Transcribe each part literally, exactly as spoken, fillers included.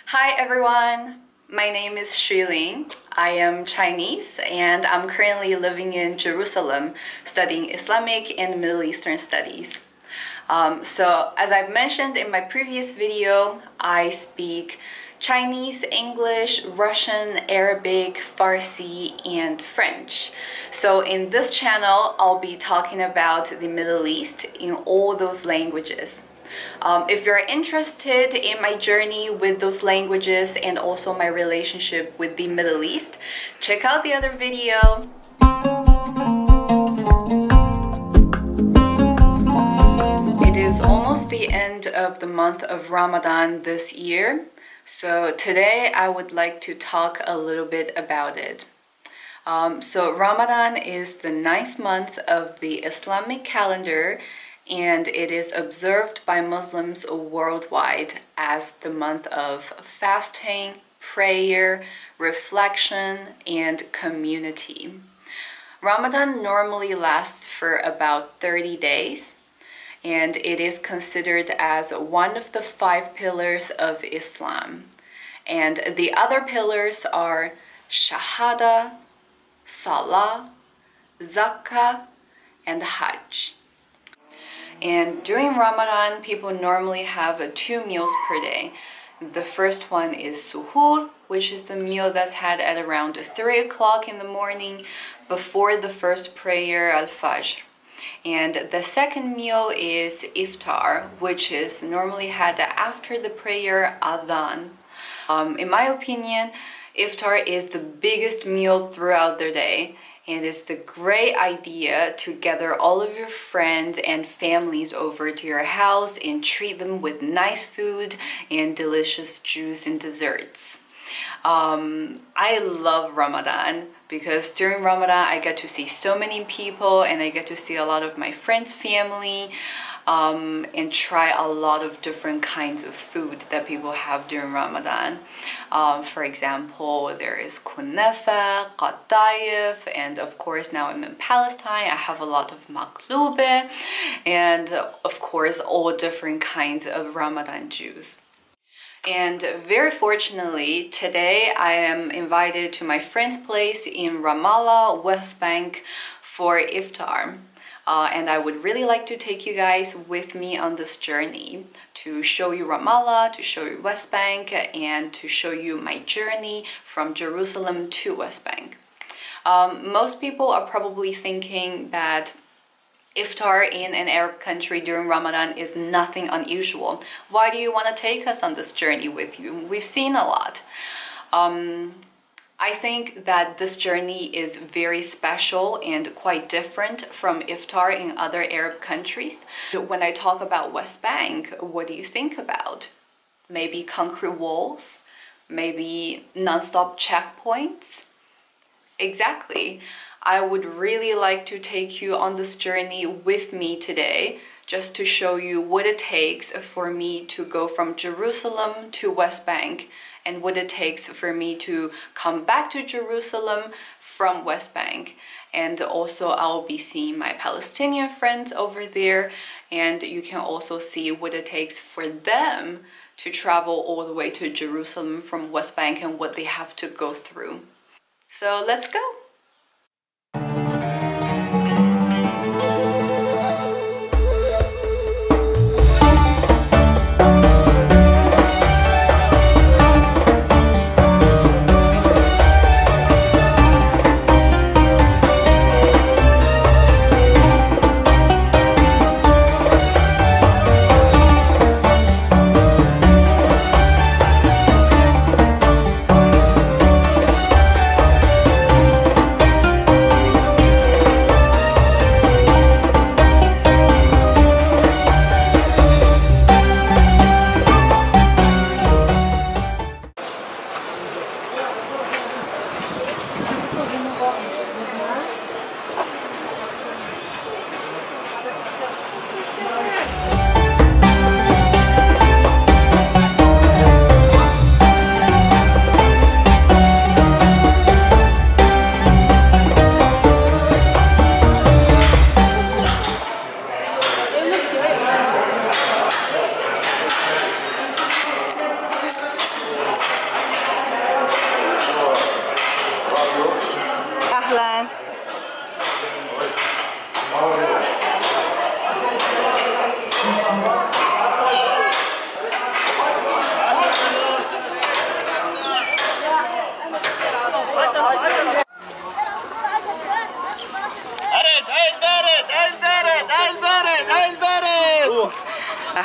Hi everyone, my name is Xueling. I am Chinese and I'm currently living in Jerusalem studying Islamic and Middle Eastern studies. Um, so as I've mentioned in my previous video, I speak Chinese, English, Russian, Arabic, Farsi, and French. So in this channel, I'll be talking about the Middle East in all those languages. Um, if you're interested in my journey with those languages and also my relationship with the Middle East, check out the other video. It is almost the end of the month of Ramadan this year, so today I would like to talk a little bit about it. Um, so Ramadan is the ninth month of the Islamic calendar, and it is observed by Muslims worldwide as the month of fasting, prayer, reflection, and community. Ramadan normally lasts for about thirty days, and it is considered as one of the five pillars of Islam. And the other pillars are Shahada, Salah, Zakah, and Hajj. And during Ramadan, people normally have two meals per day. The first one is suhoor, which is the meal that's had at around three o'clock in the morning before the first prayer al-Fajr. And the second meal is iftar, which is normally had after the prayer adhan. Um, in my opinion, iftar is the biggest meal throughout the day. And it's the great idea to gather all of your friends and families over to your house and treat them with nice food and delicious juice and desserts. Um, I love Ramadan because during Ramadan I get to see so many people and I get to see a lot of my friends' family. Um, and try a lot of different kinds of food that people have during Ramadan. Um, for example, there is kunafa, qataif, and of course now I'm in Palestine, I have a lot of maqloube, and of course all different kinds of Ramadan juice. And very fortunately, today I am invited to my friend's place in Ramallah, West Bank for iftar. Uh, and I would really like to take you guys with me on this journey to show you Ramallah, to show you West Bank, and to show you my journey from Jerusalem to West Bank. Um, most people are probably thinking that iftar in an Arab country during Ramadan is nothing unusual. Why do you want to take us on this journey with you? We've seen a lot. Um, I think that this journey is very special and quite different from iftar in other Arab countries. When I talk about West Bank, what do you think about? Maybe concrete walls? Maybe non-stop checkpoints? Exactly. I would really like to take you on this journey with me today, just to show you what it takes for me to go from Jerusalem to West Bank and what it takes for me to come back to Jerusalem from West Bank. And also I'll be seeing my Palestinian friends over there, and you can also see what it takes for them to travel all the way to Jerusalem from West Bank and what they have to go through. So let's go!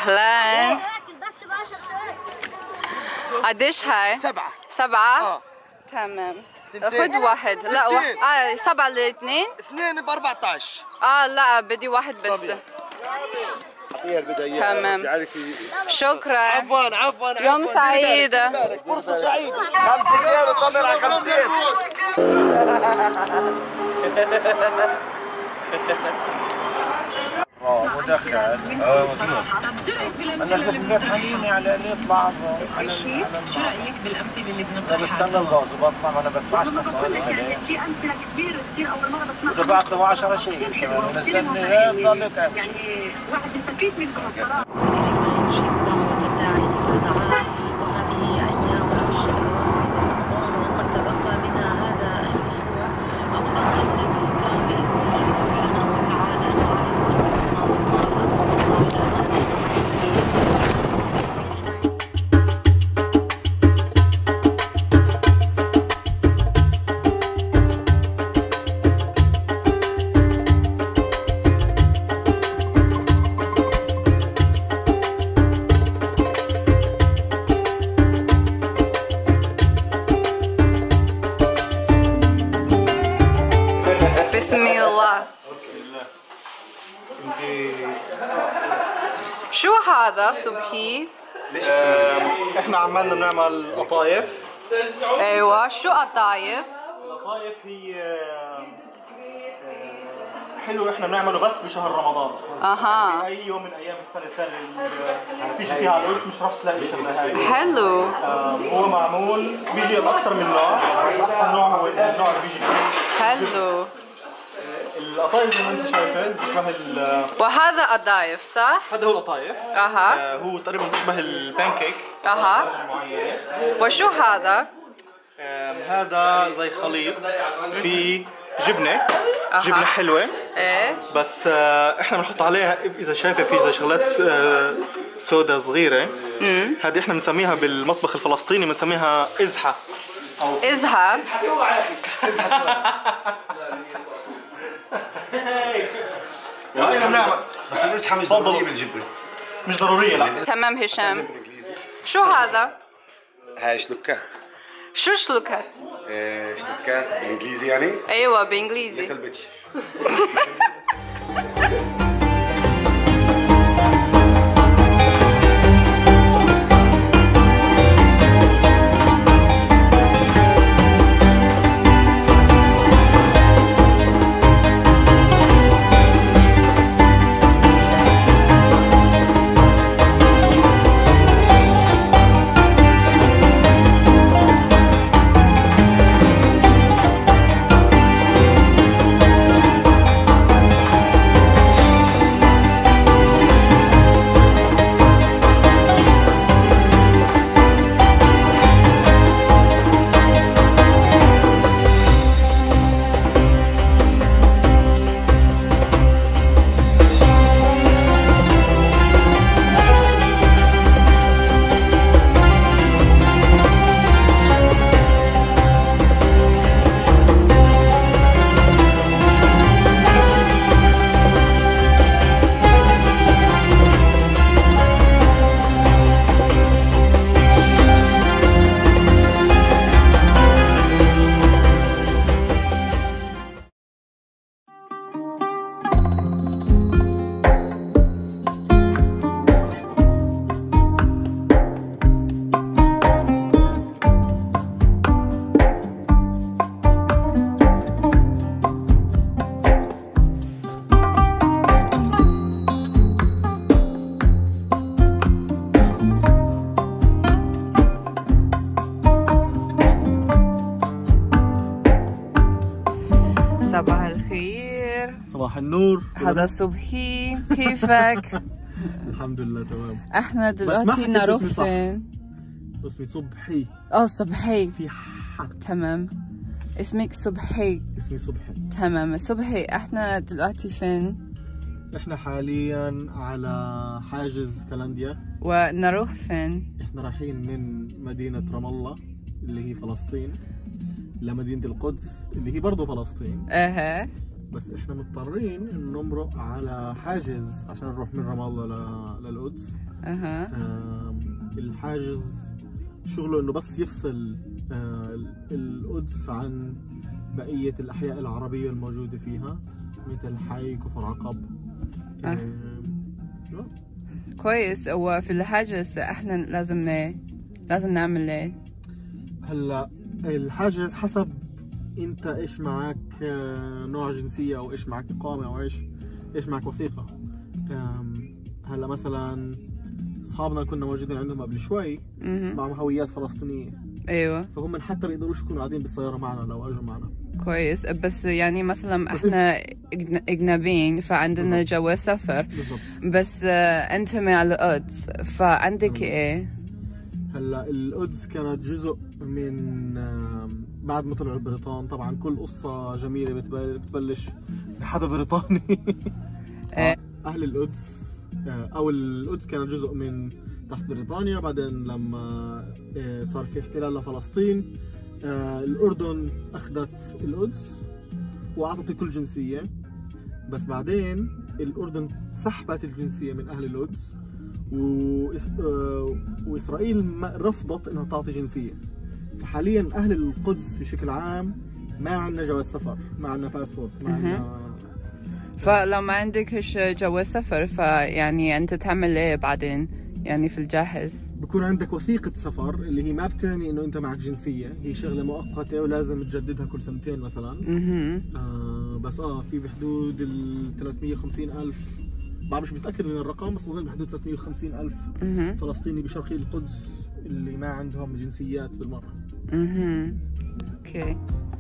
اهلا. قديش هاي؟ سبعة. سبعة؟ اه تمام. خد واحد. لا واحد. اه سبعة الاثنين؟ اثنين ب أربعطعش. اه لا بدي واحد بس. تمام. شكرا. عفوا عفوا. يوم سعيد. فرصة سعيدة. خمسة كيلو طلع على خمسين. اه مدخل. اه مظبوط. انا كنت حنيني على اللي يطلع على شو رايك بالامثله اللي بنطرحها؟ انا بستنى الغاز وبطلع ما انا بدفعش مصاري عليه. في امثله كثير كثير اول مره بسمعها. ودفعت له عشرة شيء كمان نزلني هيك ضليت امشي. واحد بيستفيد منكم الصراحه. شيء مدعوه الداعي للدعاء وهذه ايام العشر رمضان وقد تبقى منها هذا الاسبوع او اقل فباذن الله سبحانه وتعالى نعرف انفسنا بسم الله. شو هذا صبحي؟ احنا عمالنا نعمل قطايف. ايوه شو قطايف؟ القطايف هي حلو احنا بنعمله بس بشهر رمضان. اها. اي يوم من ايام السنه الثانيه اللي تيجي فيها على القدس مش راح تلاقي الشغله هاي. حلو. هو معمول بيجي باكثر من نوع، احسن نوع هو النوع اللي بيجي فيه. حلو. القطايف زي ما انت شايفه بيشبه ال وهذا قطايف صح؟ هذا هو القطايف. اها. آه هو تقريبا بيشبه البانكيك. اها. وشو هذا؟ آه هذا زي خليط في جبنه. أها. جبنه حلوه. ايه بس آه احنا بنحط عليها اذا شايفه في زي شغلات آه سودا صغيره. امم هذه احنا بنسميها بالمطبخ الفلسطيني بنسميها ازحه او ازحه. بس الازحه مش ضروريه بالجبنه. مش ضروريه لا. تمام هشام. شو هذا؟ هاي شلوكات. شو شلوكات؟ ايه شلوكات بالانجليزي يعني؟ ايوه بانجليزي. ليتل بيتش. صباح الخير. صباح النور. هذا صبحي، كيفك؟ الحمد لله تمام. احنا دلوقتي نروح فين؟ اسمي صبحي. اه صبحي. في حق. تمام. اسمك صبحي. اسمي صبحي. تمام صبحي. احنا دلوقتي فين؟ احنا حاليا على حاجز كلنديا. ونروح فين؟ احنا رايحين من مدينة رام الله اللي هي فلسطين لمدينة القدس اللي هي برضه فلسطين. اها. بس احنا مضطرين نمرق على حاجز عشان نروح من رام الله للقدس. اها. آم، الحاجز شغله انه بس يفصل آه، القدس عن بقية الأحياء العربية الموجودة فيها مثل حي، كفر عقب. آه. آه. كويس. وفي الحاجز احنا لازم لازم نعمل ايه؟ هلا الحاجز حسب انت ايش معك آه، نوع جنسية او ايش معك اقامة او ايش ايش معك وثيقة. آم، هلا مثلا اصحابنا كنا موجودين عندهم قبل شوي مهم. معهم هويات فلسطينية، ايوه فهم حتى بيقدروش يكونوا قاعدين بالسيارة معنا لو اجوا معنا. كويس. بس يعني مثلا احنا أجن- اجنبيين فعندنا بالضبط. جواز سفر، بالضبط. بس آه، انت مع القدس فعندك أنا ايه؟ هلا القدس كانت جزء من آم، بعد ما طلعوا البريطان. طبعا كل قصة جميلة بتب- بتبلش بحدا بريطاني. إيه. أهل القدس آه، أو القدس كانت جزء من تحت بريطانيا. بعدين لما آه، صار في احتلال لفلسطين، آه، الأردن أخذت القدس وأعطت الكل جنسية. بس بعدين الأردن سحبت الجنسية من أهل القدس، وإس... آه، وإسرائيل ما- رفضت إنها تعطي جنسية. فحاليا أهل القدس بشكل عام ما عندنا جواز سفر، ما عندنا باسبورت، ما عندنا. فلو ما عندكش جواز سفر فيعني انت تعمل ايه بعدين يعني في الجاهز؟ بكون عندك وثيقة سفر اللي هي ما بتعني إنه أنت معك جنسية، هي شغلة مؤقتة ولازم تجددها كل سنتين مثلا. اها. آه بس آه في بحدود ال ثلاثمية وخمسين ألف، بعد مش متأكد من الرقم بس بظن بحدود ثلاثمية وخمسين ألف اها. فلسطيني بشرقي القدس اللي ما عندهم جنسيات بالمرة. اها. اوكي.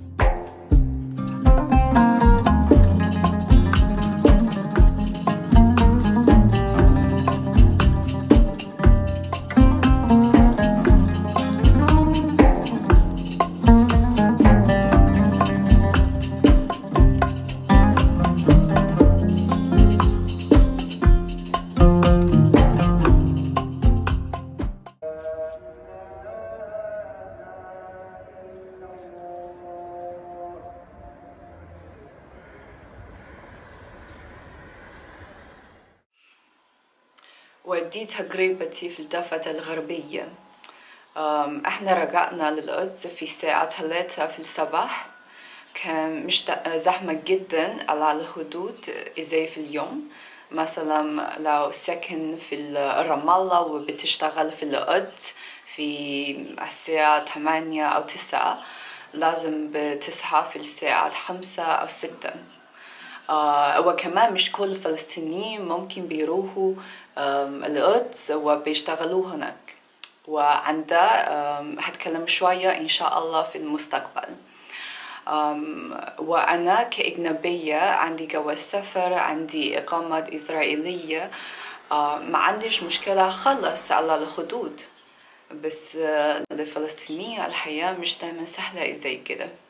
ودي تجربتي في الضفة الغربية. أم، احنا رجعنا للقدس في الساعة ثلاثة في الصباح. كان مش د- زحمة جدا على الحدود زي في اليوم. مثلا لو ساكن في ال- رام الله وبتشتغل في القدس في الساعة ثمانية أو تسعة، لازم بتصحى في الساعة خمسة أو ستة. آه وكمان مش كل الفلسطينيين ممكن بيروحوا آم، القدس وبيشتغلوا هناك، وعنده آم، هتكلم شوية إن شاء الله في المستقبل. آم، وأنا كأجنبية عندي جواز سفر، عندي إقامة إسرائيلية، آه، ما عنديش مشكلة خالص على الحدود. بس آه، للفلسطينية الحياة مش دايما سهلة زي كده.